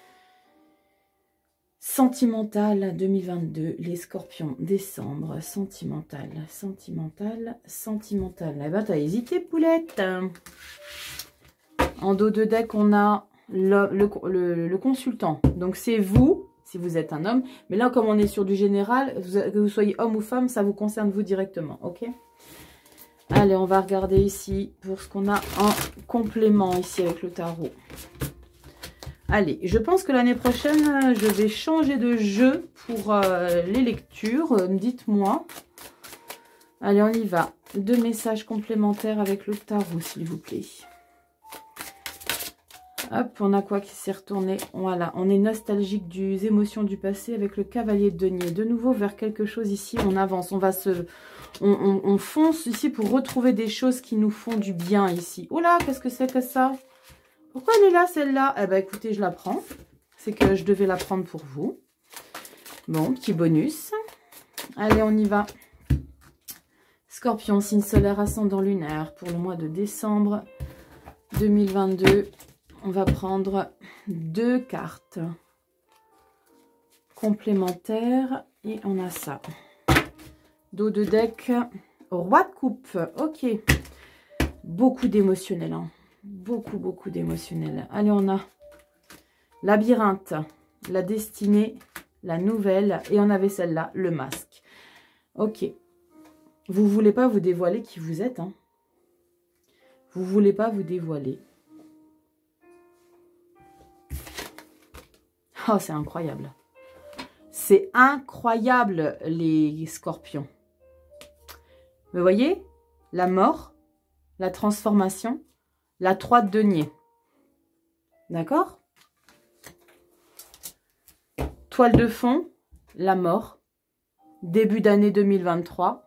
Sentimental 2022, les scorpions, décembre, sentimental. Eh ben, t'as hésité, poulette. En dos de deck, on a le consultant. Donc, c'est vous, si vous êtes un homme. Mais là, comme on est sur du général, que vous soyez homme ou femme, ça vous concerne vous directement, ok? Allez, on va regarder ici pour ce qu'on a en complément ici avec le tarot. Allez, je pense que l'année prochaine, je vais changer de jeu pour les lectures. Dites-moi. Allez, on y va. 2 messages complémentaires avec le tarot, s'il vous plaît. Hop, on a quoi qui s'est retourné? Voilà, on est nostalgique des émotions du passé avec le cavalier de denier. De nouveau vers quelque chose ici, on avance. On fonce ici pour retrouver des choses qui nous font du bien ici. Oh là, qu'est-ce que c'est que ça? Pourquoi elle est là, celle-là? Eh ben, écoutez, je la prends. C'est que je devais la prendre pour vous. Bon, petit bonus. Allez, on y va. Scorpion, signe solaire, ascendant lunaire pour le mois de décembre 2022. On va prendre 2 cartes complémentaires et on a ça. Dos de deck, roi de coupe. Ok. Beaucoup d'émotionnel. Hein. Beaucoup d'émotionnel. Allez, on a labyrinthe, la destinée, la nouvelle et on avait celle-là, le masque. Ok. Vous ne voulez pas vous dévoiler qui vous êtes. Hein. Vous ne voulez pas vous dévoiler. Oh, c'est incroyable. C'est incroyable, les scorpions. Vous voyez? La mort, la transformation, la 3 de denier. D'accord? Toile de fond, la mort. Début d'année 2023.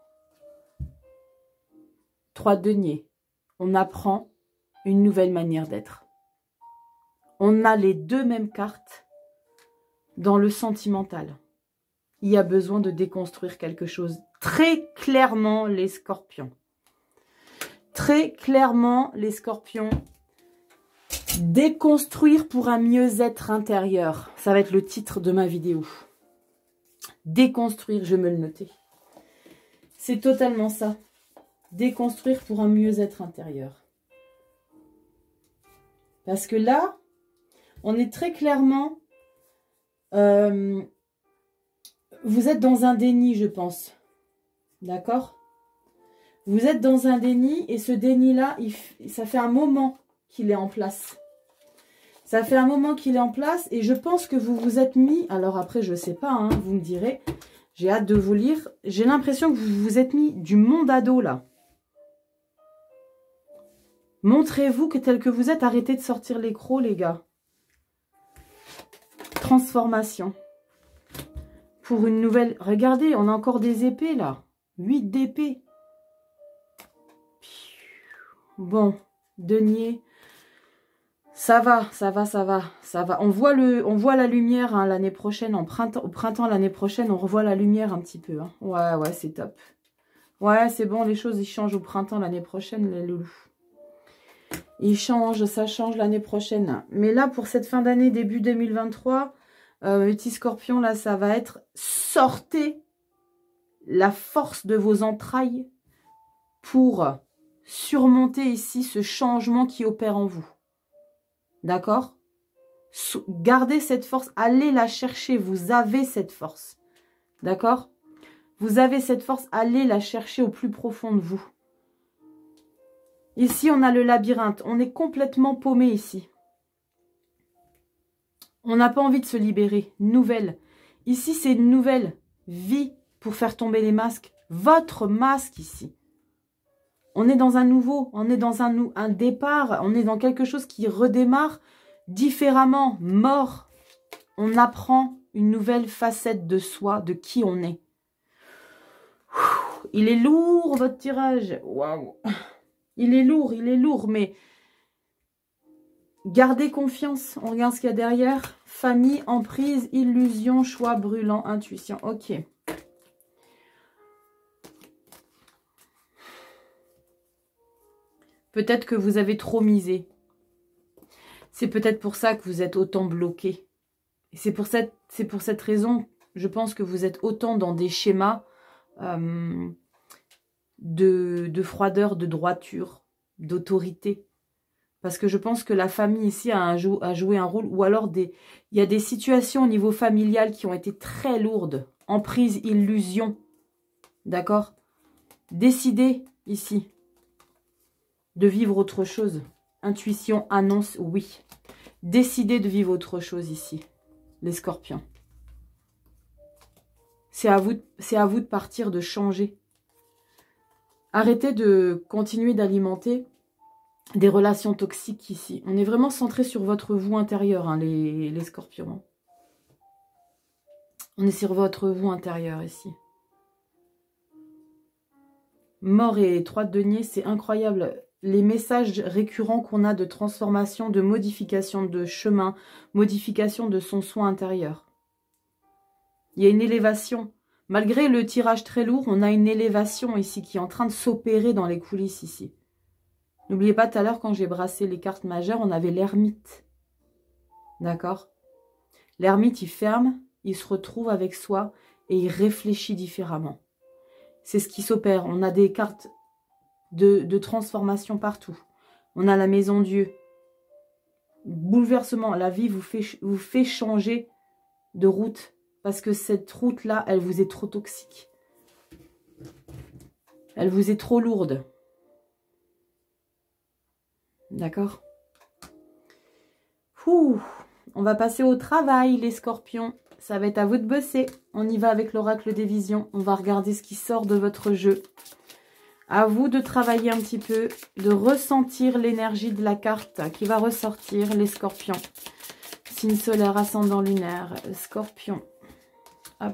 3 de denier. On apprend une nouvelle manière d'être. On a les 2 mêmes cartes dans le sentimental. Il y a besoin de déconstruire quelque chose. Très clairement, les scorpions. Très clairement, les scorpions. Déconstruire pour un mieux-être intérieur. Ça va être le titre de ma vidéo. Déconstruire, je me le noter. C'est totalement ça. Déconstruire pour un mieux-être intérieur. Parce que là, on est très clairement... vous êtes dans un déni, je pense. D'accord? Vous êtes dans un déni et ce déni-là, ça fait un moment qu'il est en place. Ça fait un moment qu'il est en place et je pense que vous vous êtes mis... Alors après, je ne sais pas, hein, vous me direz. J'ai hâte de vous lire. J'ai l'impression que vous vous êtes mis du monde à dos, là. Montrez-vous que tel que vous êtes, arrêtez de sortir les crocs, les gars. Transformation. Pour une nouvelle... Regardez, on a encore des épées, là. 8 d'épées. Bon, denier. Ça va. On voit la lumière hein, l'année prochaine, au printemps l'année prochaine, on revoit la lumière un petit peu. Hein. Ouais, c'est top. Ouais, c'est bon, les choses, ils changent au printemps l'année prochaine, les loulous. Ils changent, ça change l'année prochaine. Mais là, pour cette fin d'année, début 2023, petit scorpion, là, ça va être sortez la force de vos entrailles pour surmonter ici ce changement qui opère en vous. D'accord? Gardez cette force, allez la chercher, vous avez cette force. D'accord? Vous avez cette force, allez la chercher au plus profond de vous. Ici, on a le labyrinthe, on est complètement paumé ici. On n'a pas envie de se libérer. Nouvelle. Ici, c'est une nouvelle vie pour faire tomber les masques. Votre masque ici. On est dans un nouveau, on est dans un départ, on est dans quelque chose qui redémarre différemment, mort. On apprend une nouvelle facette de soi, de qui on est. Il est lourd, votre tirage. Waouh. Il est lourd, mais gardez confiance. On regarde ce qu'il y a derrière. Famille, emprise, illusion, choix brûlant, intuition. Ok. Peut-être que vous avez trop misé. C'est peut-être pour ça que vous êtes autant bloqué. C'est pour cette raison, je pense que vous êtes autant dans des schémas de froideur, de droiture, d'autorité. Parce que je pense que la famille ici a joué un rôle. Ou alors, il y a des situations au niveau familial qui ont été très lourdes. Emprise, illusion. D'accord? Décidez ici de vivre autre chose. Intuition, annonce, oui. Décidez de vivre autre chose ici, les scorpions. C'est à vous de partir, de changer. Arrêtez de continuer d'alimenter des relations toxiques ici. On est vraiment centré sur votre vous intérieur, hein, les scorpions. On est sur votre vous intérieur ici. Mort et 3 de denier, c'est incroyable. Les messages récurrents qu'on a de transformation, de modification de chemin, modification de son soi intérieur. Il y a une élévation. Malgré le tirage très lourd, on a une élévation ici qui est en train de s'opérer dans les coulisses ici. N'oubliez pas, tout à l'heure, quand j'ai brassé les cartes majeures, on avait l'ermite. D'accord? L'ermite, il ferme, il se retrouve avec soi et il réfléchit différemment. C'est ce qui s'opère. On a des cartes de transformation partout. On a la maison Dieu. Bouleversement. La vie vous fait changer de route. Parce que cette route-là, elle vous est trop toxique. Elle vous est trop lourde. D'accord? On va passer au travail, les scorpions. Ça va être à vous de bosser. On y va avec l'oracle des visions. On va regarder ce qui sort de votre jeu. À vous de travailler un petit peu, de ressentir l'énergie de la carte qui va ressortir, les scorpions. Signe solaire, ascendant lunaire, scorpion. Hop.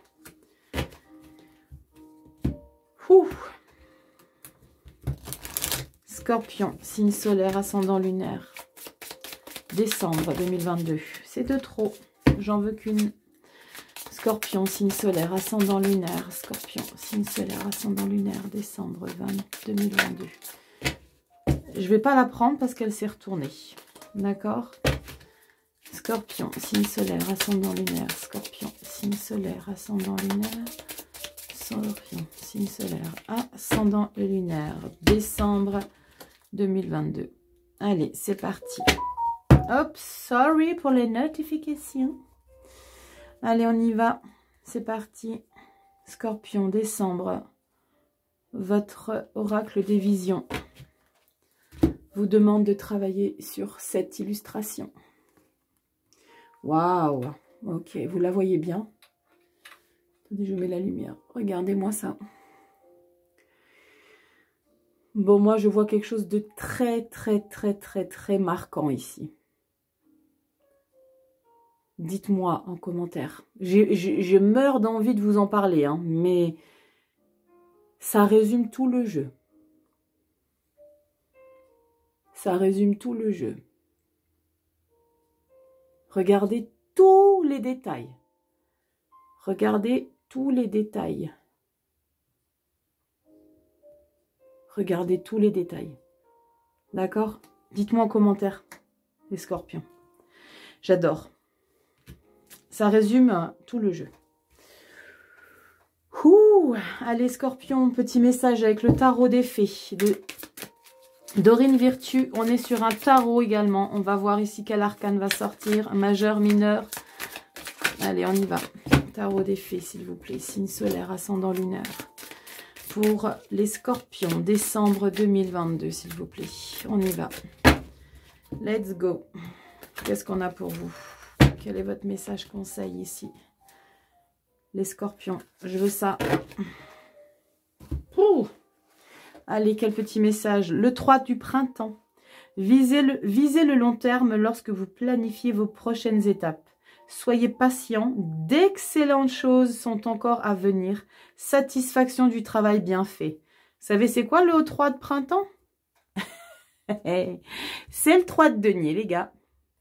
Scorpion, signe solaire, ascendant lunaire. Décembre 2022. C'est de trop. J'en veux qu'une. Scorpion, signe solaire, ascendant lunaire. Scorpion, signe solaire, ascendant lunaire. Décembre 2022. Je ne vais pas la prendre parce qu'elle s'est retournée. D'accord? Scorpion, signe solaire, ascendant lunaire. Scorpion, signe solaire, ascendant lunaire. Scorpion, signe solaire, ascendant lunaire. Décembre 2022. Allez, c'est parti. Hop, sorry pour les notifications. Allez, on y va. C'est parti. Scorpion, décembre. Votre oracle des visions vous demande de travailler sur cette illustration. Waouh. Ok, vous la voyez bien. Attendez, je mets la lumière. Regardez-moi ça. Bon, moi, je vois quelque chose de très, très, très, très, très marquant ici. Dites-moi en commentaire. Je meurs d'envie de vous en parler, hein, mais ça résume tout le jeu. Ça résume tout le jeu. Regardez tous les détails. Regardez tous les détails. Regardez tous les détails. D'accord? Dites-moi en commentaire, les scorpions. J'adore. Ça résume tout le jeu. Allez, scorpion, petit message avec le tarot des fées de Dorine Virtue. On est sur un tarot également. On va voir ici quel arcane va sortir. Majeur, mineur. Allez, on y va. Tarot des fées, s'il vous plaît. Signe solaire, ascendant lunaire. Pour les scorpions, décembre 2022, s'il vous plaît. On y va. Let's go. Qu'est-ce qu'on a pour vous? Quel est votre message conseil ici? Les scorpions, je veux ça. Allez, quel petit message. Le 3 du printemps. Visez le long terme lorsque vous planifiez vos prochaines étapes. Soyez patient, d'excellentes choses sont encore à venir. Satisfaction du travail bien fait. Vous savez, c'est quoi le 3 de printemps? C'est le 3 de denier, les gars.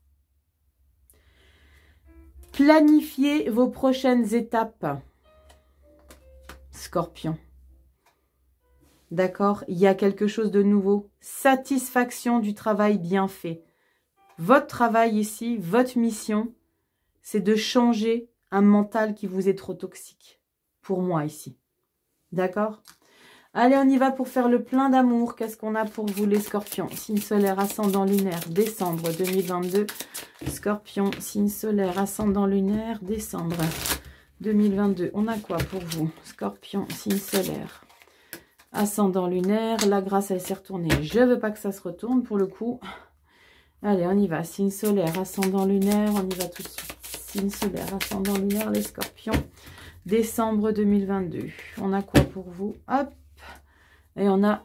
Planifiez vos prochaines étapes. Scorpion. D'accord? Il y a quelque chose de nouveau. Satisfaction du travail bien fait. Votre travail ici, votre mission, c'est de changer un mental qui vous est trop toxique. Pour moi ici. D'accord? Allez, on y va pour faire le plein d'amour. Qu'est-ce qu'on a pour vous, les scorpions? Signe solaire, ascendant lunaire, décembre 2022. Scorpion, signe solaire, ascendant lunaire, décembre 2022. On a quoi pour vous? Scorpion, signe solaire, ascendant lunaire. La grâce, elle s'est retournée. Je veux pas que ça se retourne pour le coup. Allez, on y va. Signe solaire, ascendant lunaire. On y va tout de suite. Signe solaire, ascendant lunaire, les scorpions. Décembre 2022. On a quoi pour vous? Hop. Et on a...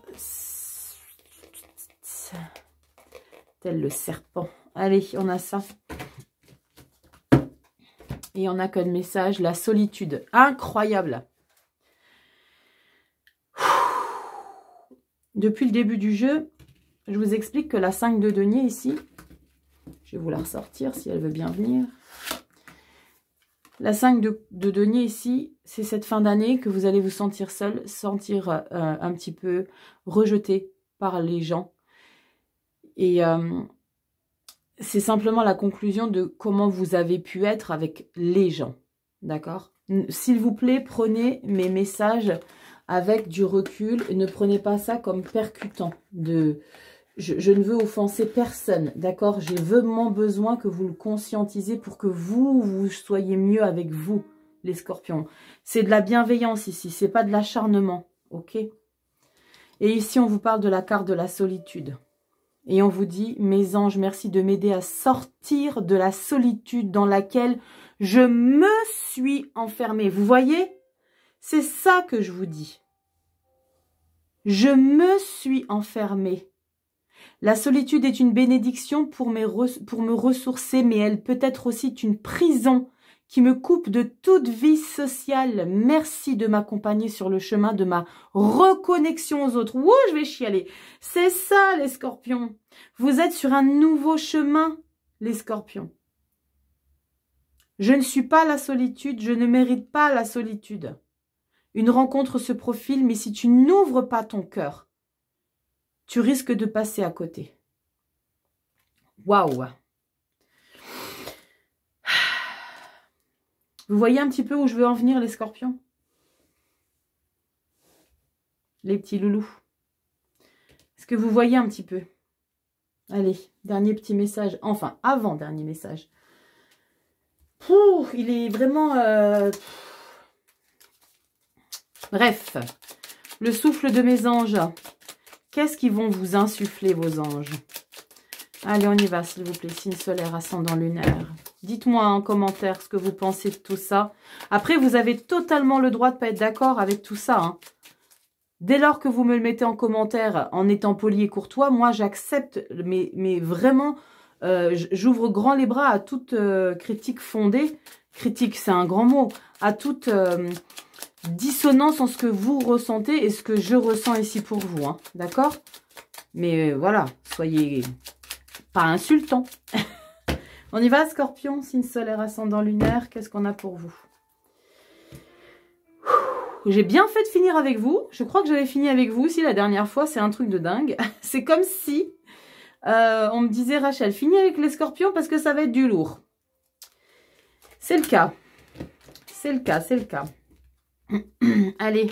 tel le serpent. Allez, on a ça. Et on a comme message la solitude. Incroyable. Depuis le début du jeu, je vous explique que la 5 de denier ici, je vais vous la ressortir si elle veut bien venir. La 5 de denier ici, c'est cette fin d'année que vous allez vous sentir seul, sentir un petit peu rejeté par les gens. Et c'est simplement la conclusion de comment vous avez pu être avec les gens. D'accord? S'il vous plaît, prenez mes messages avec du recul et ne prenez pas ça comme percutant. Je ne veux offenser personne, d'accord? J'ai vraiment besoin que vous le conscientisez pour que vous soyez mieux avec vous, les scorpions. C'est de la bienveillance ici, c'est pas de l'acharnement, ok? Et ici, on vous parle de la carte de la solitude. Et on vous dit, mes anges, merci de m'aider à sortir de la solitude dans laquelle je me suis enfermée. Vous voyez? C'est ça que je vous dis. Je me suis enfermée. La solitude est une bénédiction pour me ressourcer, mais elle peut être aussi une prison qui me coupe de toute vie sociale. Merci de m'accompagner sur le chemin de ma reconnexion aux autres. Ouh, je vais chialer. C'est ça, les scorpions. Vous êtes sur un nouveau chemin, les scorpions. Je ne suis pas la solitude, je ne mérite pas la solitude. Une rencontre se profile, mais si tu n'ouvres pas ton cœur, tu risques de passer à côté. Waouh! Vous voyez un petit peu où je veux en venir, les scorpions? Les petits loulous. Est-ce que vous voyez un petit peu? Allez, dernier petit message. Enfin, avant-dernier message. Pouh, il est vraiment... Bref, le souffle de mes anges. Qu'est-ce qu'ils vont vous insuffler, vos anges? Allez, on y va, s'il vous plaît. Signe solaire, ascendant lunaire. Dites-moi en commentaire ce que vous pensez de tout ça. Après, vous avez totalement le droit de ne pas être d'accord avec tout ça. Hein. Dès lors que vous me le mettez en commentaire en étant poli et courtois, moi, j'accepte, mais vraiment, j'ouvre grand les bras à toute critique fondée. Critique, c'est un grand mot. À toute... dissonance en ce que vous ressentez et ce que je ressens ici pour vous, hein, d'accord? Mais voilà, soyez pas insultants. On y va, scorpion, signe solaire, ascendant lunaire, qu'est-ce qu'on a pour vous? J'ai bien fait de finir avec vous, je crois que j'avais fini avec vous aussi la dernière fois, c'est un truc de dingue. C'est comme si on me disait, Rachel, finis avec les scorpions parce que ça va être du lourd. C'est le cas, c'est le cas, c'est le cas. Allez,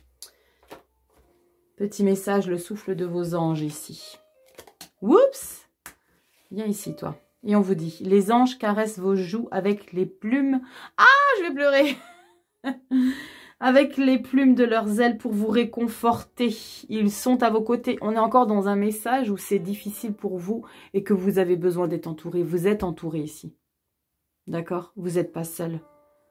petit message, le souffle de vos anges ici. Oups, viens ici toi. Et on vous dit, les anges caressent vos joues avec les plumes. Ah, je vais pleurer. Avec les plumes de leurs ailes pour vous réconforter. Ils sont à vos côtés. On est encore dans un message où c'est difficile pour vous et que vous avez besoin d'être entouré. Vous êtes entouré ici. D'accord? Vous n'êtes pas seul.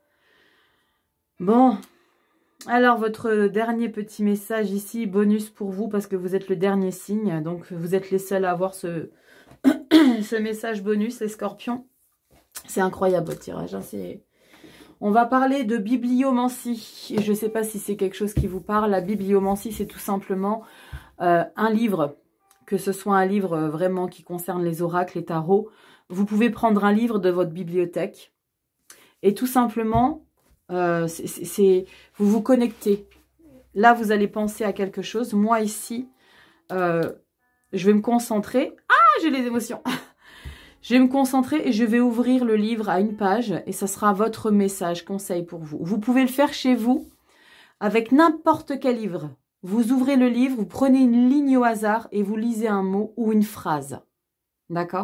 Bon. Alors, votre dernier petit message ici, bonus pour vous, parce que vous êtes le dernier signe. Donc, vous êtes les seuls à avoir ce message bonus, les scorpions. C'est incroyable, votre tirage. Hein, on va parler de bibliomancie. Je ne sais pas si c'est quelque chose qui vous parle. La bibliomancie, c'est tout simplement un livre. Que ce soit un livre vraiment qui concerne les oracles, les tarots. Vous pouvez prendre un livre de votre bibliothèque. Et tout simplement... vous vous connectez. Là, vous allez penser à quelque chose. Moi, ici, je vais me concentrer. Ah, j'ai les émotions. Je vais me concentrer et je vais ouvrir le livre à une page. Et ça sera votre message, conseil pour vous. Vous pouvez le faire chez vous avec n'importe quel livre. Vous ouvrez le livre, vous prenez une ligne au hasard et vous lisez un mot ou une phrase. D'accord ?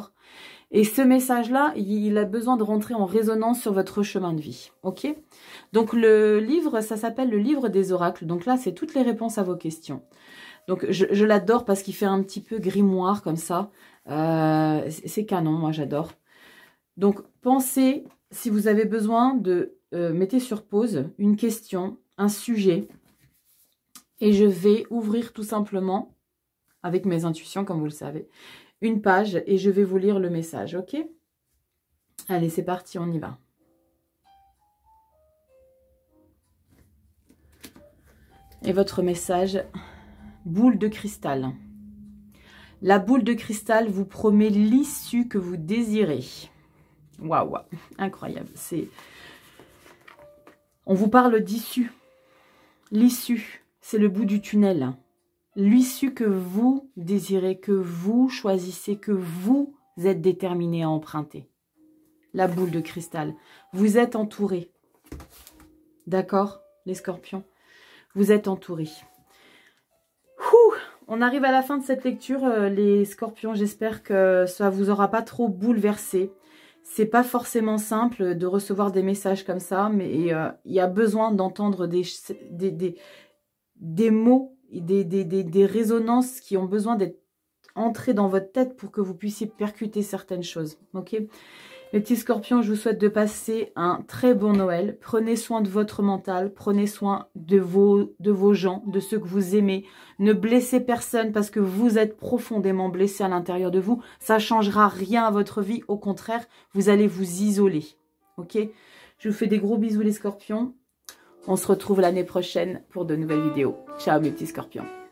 Et ce message-là, il a besoin de rentrer en résonance sur votre chemin de vie. Ok? Donc, le livre, ça s'appelle le livre des oracles. Donc là, c'est toutes les réponses à vos questions. Donc, je l'adore parce qu'il fait un petit peu grimoire comme ça. C'est canon, moi, j'adore. Donc, pensez, si vous avez besoin de... mettez sur pause une question, un sujet. Et je vais ouvrir tout simplement, avec mes intuitions, comme vous le savez, une page et je vais vous lire le message, ok? Allez, c'est parti, on y va. Et votre message, boule de cristal. La boule de cristal vous promet l'issue que vous désirez. Waouh, incroyable. On vous parle d'issue. L'issue, c'est le bout du tunnel. L'issue que vous désirez, que vous choisissez, que vous êtes déterminé à emprunter. La boule de cristal. Vous êtes entouré. D'accord, les scorpions? Vous êtes entourés. On arrive à la fin de cette lecture, les scorpions. J'espère que ça vous aura pas trop bouleversé. C'est pas forcément simple de recevoir des messages comme ça, mais il y a besoin d'entendre des mots, des résonances qui ont besoin d'être entrées dans votre tête pour que vous puissiez percuter certaines choses. Ok? Les petits scorpions, je vous souhaite de passer un très bon Noël. Prenez soin de votre mental, prenez soin de vos gens, de ceux que vous aimez. Ne blessez personne parce que vous êtes profondément blessé à l'intérieur de vous. Ça ne changera rien à votre vie, au contraire, vous allez vous isoler. Ok? Je vous fais des gros bisous les scorpions. On se retrouve l'année prochaine pour de nouvelles vidéos. Ciao mes petits scorpions.